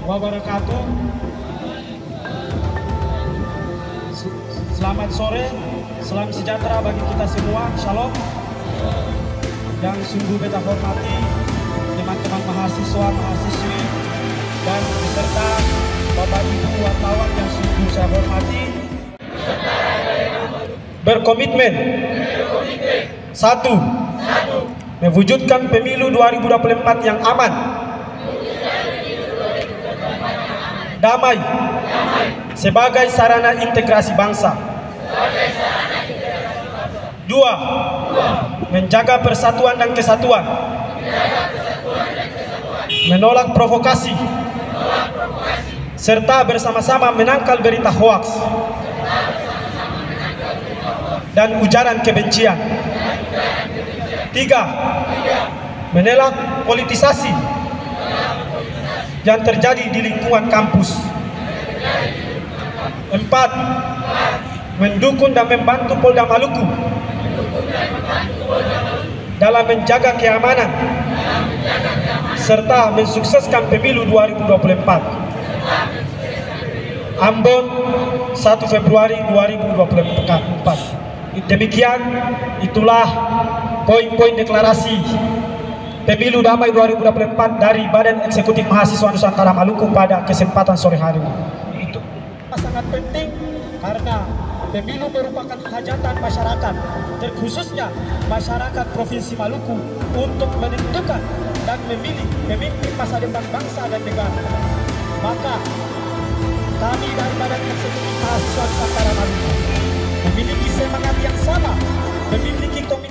wabarakatuh. Selamat sore, salam sejahtera bagi kita semua. Shalom. Yang sungguh beta hormati teman-teman mahasiswa, mahasiswi, dan beserta Bapak Ibu wartawan yang sungguh saya hormati. Berkomitmen. Satu, mewujudkan pemilu 2024 yang aman, damai, sebagai sarana integrasi bangsa. Dua, menjaga persatuan dan kesatuan, menolak provokasi, serta bersama-sama menangkal berita hoaks dan ujaran kebencian. Tiga, menolak politisasi yang terjadi di lingkungan kampus. Empat, mendukung dan membantu Polda Maluku dalam menjaga keamanan serta mensukseskan pemilu 2024. Ambon, 1 Februari 2024. Demikian, itulah poin-poin deklarasi Pemilu Damai 2024 dari Badan Eksekutif Mahasiswa Nusantara Maluku pada kesempatan sore hari ini. Itu sangat penting karena pemilu merupakan hajatan masyarakat, terkhususnya masyarakat Provinsi Maluku, untuk menentukan dan memilih pemimpin masa depan bangsa dan negara. Maka kami dari Badan Eksekutif Mahasiswa Nusantara Maluku memiliki semangat yang sama, memiliki komitmen